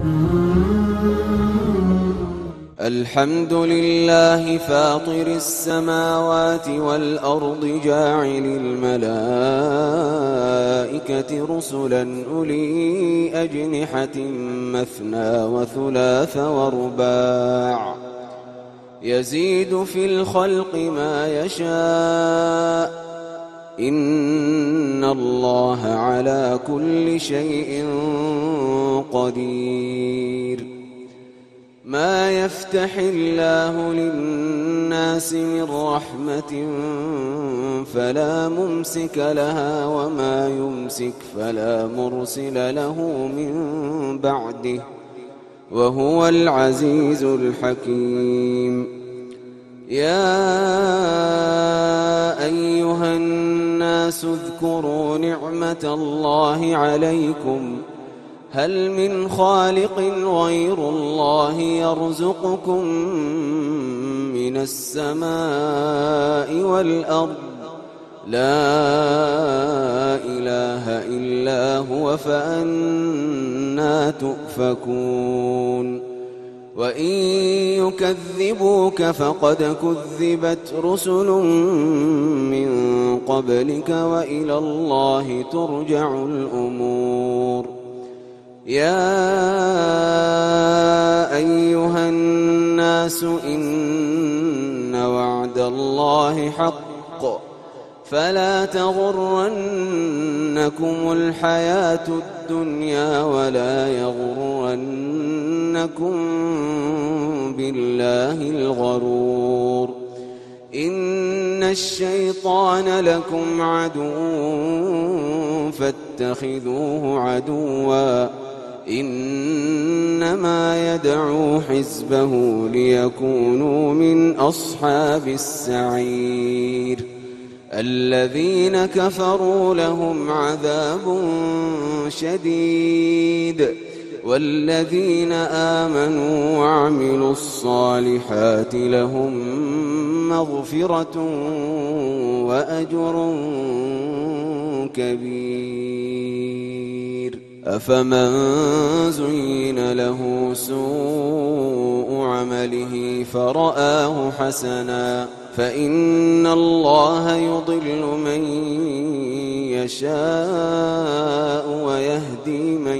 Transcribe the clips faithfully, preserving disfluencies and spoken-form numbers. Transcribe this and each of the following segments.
الحمد لله فاطر السماوات والأرض جاعل الملائكة رسلا أولي أجنحة مثنى وثلاث ورباع يزيد في الخلق ما يشاء إن الله على كل شيء قدير. ما يفتح الله للناس من رحمة فلا ممسك لها وما يمسك فلا مرسل له من بعده وهو العزيز الحكيم. يا أيها الناس اذكروا نعمة الله عليكم هل من خالق غير الله يرزقكم من السماء والأرض لا إله إلا هو فأنى تؤفكون. وإن يكذبوك فقد كذبت رسل من قبلك وإلى الله ترجع الأمور. يا أيها الناس إن وعد الله حق فلا تغرنكم الحياة الدنيا ولا يغرنكم بالله الغرور. إن الشيطان لكم عدو فاتخذوه عدوا إنما يدعو حزبه ليكونوا من أصحاب السعير. الذين كفروا لهم عذاب شديد والذين آمنوا وعملوا الصالحات لهم مغفرة وأجر كبير. أفمن زين له سوء عمله فرآه حسنا فإن الله يضل من يشاء ويهدي من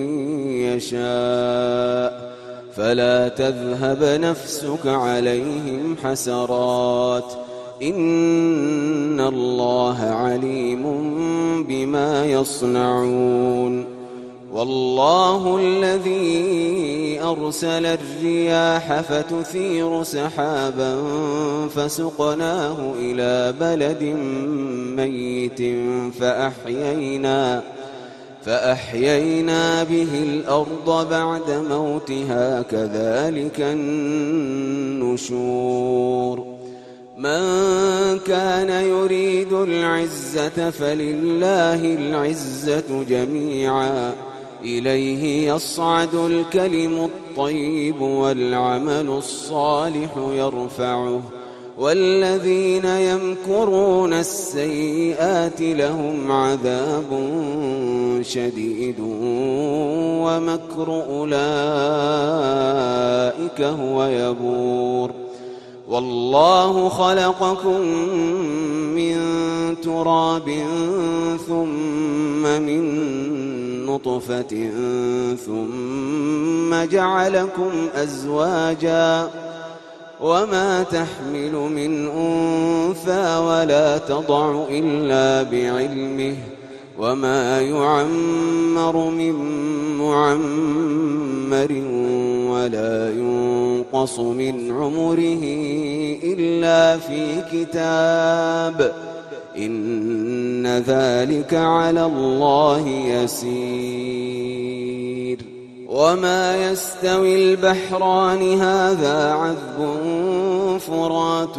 يشاء فلا تذهب نفسك عليهم حسرات إن الله عليم بما يصنعون. والله الذي أرسل الرياح فتثير سحابا فسقناه إلى بلد ميت فأحيينا, فأحيينا به الأرض بعد موتها كذلك النشور. من كان يريد العزة فلله العزة جميعا إليه يصعد الكلم الطيب والعمل الصالح يرفعه والذين يمكرون السيئات لهم عذاب شديد ومكر أولئك هو يبور. والله خلقكم من تراب ثم من نطفة ثم جعلكم أزواجا وما تحمل من أنثى ولا تضع إلا بعلمه وما يعمر من معمر ولا ينقص من عمره إلا في كتاب إن ذلك على الله يسير. وما يستوي البحران هذا عذب فرات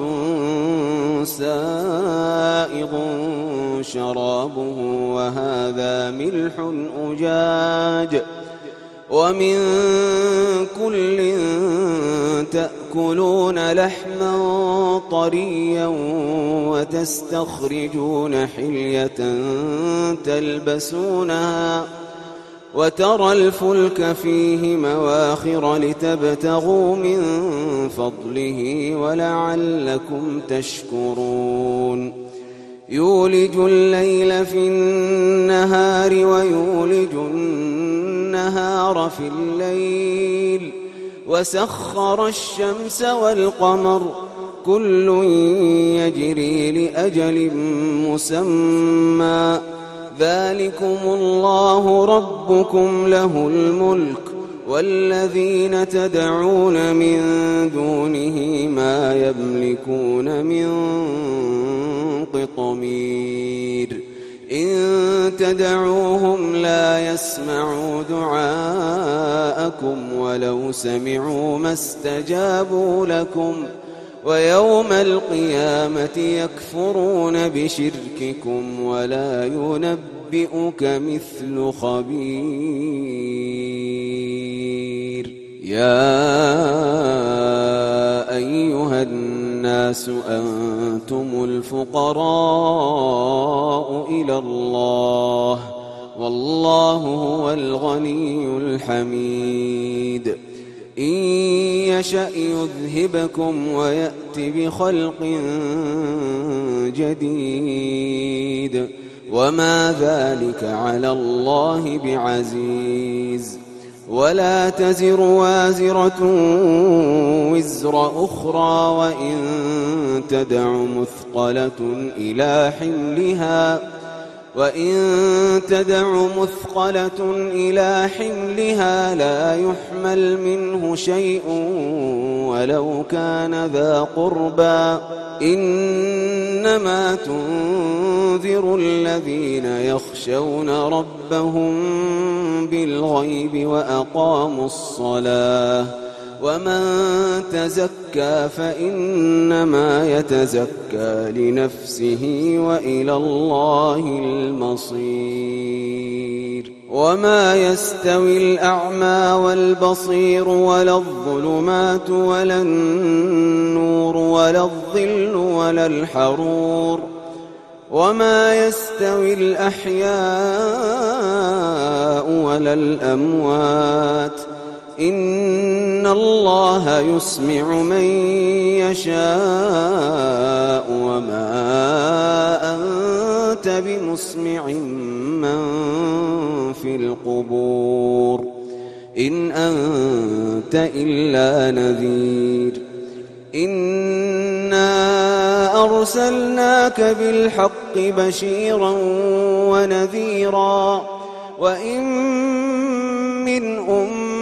سائغ شرابه وهذا ملح أجاج ومن كل تأكلون لحما طريا وتستخرجون حلية تلبسونها وترى الفلك فيه مواخر لتبتغوا من فضله ولعلكم تشكرون يولج الليل في النهار ويولج النهار في الليل وسخر الشمس والقمر كل يجري لأجل مسمى ذلكم الله ربكم له الملك والذين تدعون من دونه ما يملكون من قطمير إن تدعوهم لا يسمعوا دعاءكم ولو سمعوا ما استجابوا لكم ويوم القيامة يكفرون بشرككم ولا ينبئك مثل خبير يا أيها الناس أنتم الفقراء إلى الله والله هو الغني الحميد إن يشأ يذهبكم ويأت بخلق جديد وما ذلك على الله بعزيز ولا تزر وازرة وزر أخرى وإن تدع مثقلة إلى حملها وإن تدع مثقلة إلى حملها لا يحمل منه شيء ولو كان ذا قربى إنما تنذر الذين يخشون ربهم بالغيب وأقاموا الصلاة ومن تزكى فإنما يتزكى لنفسه وإلى الله المصير وما يستوي الأعمى والبصير ولا الظلمات ولا النور ولا الظل ولا الحرور وما يستوي الأحياء ولا الأموات إن الله يسمع من يشاء وما أنت بمسمع من في القبور إن أنت إلا نذير إنا أرسلناك بالحق بشيرا ونذيرا وإن من أمة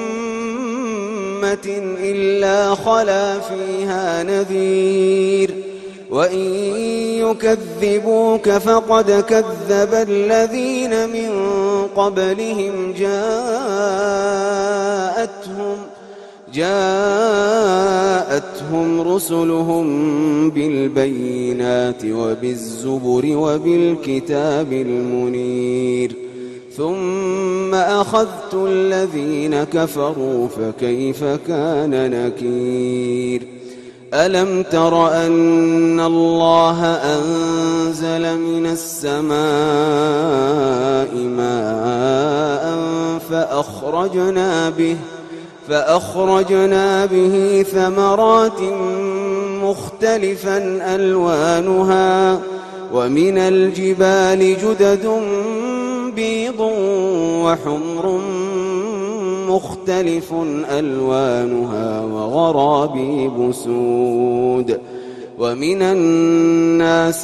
إلا خلا فيها نذير وإن يكذبوك فقد كذب الذين من قبلهم جاءتهم جاءتهم رسلهم بالبينات وبالزبر وبالكتاب المنير ثم أخذت الذين كفروا فكيف كان نكير ألم تر أن الله أنزل من السماء ماء فأخرجنا به فأخرجنا به ثمرات مختلفا ألوانها ومن الجبال جدد بيض وحمر مختلف ألوانها وغرابيب سود ومن الناس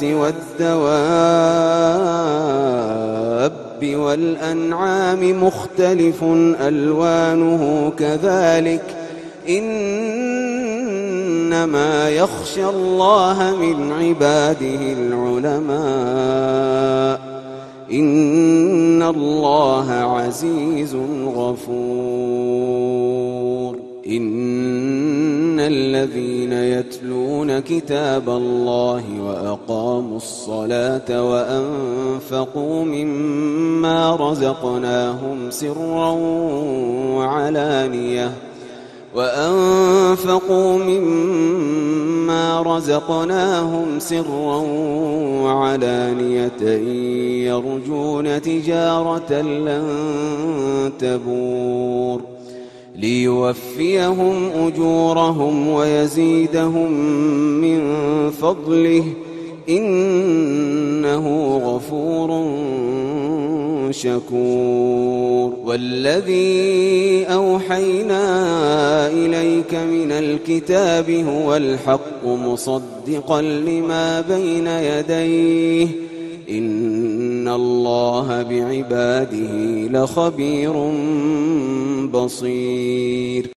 والدواب والأنعام مختلف ألوانه كذلك إنما يخشى الله من عباده العلماء إن الله عزيز غفور إن الذين يتلون كتاب الله وأقاموا الصلاة وأنفقوا مما رزقناهم سرا وعلانية وأنفقوا مما رزقناهم سرا وعلانية يرجون تجارة لن تبور ليوفيهم أجورهم ويزيدهم من فضله إنه غفور شكور. والذي أوحينا إليك من الكتاب هو الحق مصدقا لما بين يديه إن الله بعباده لخبير بصير.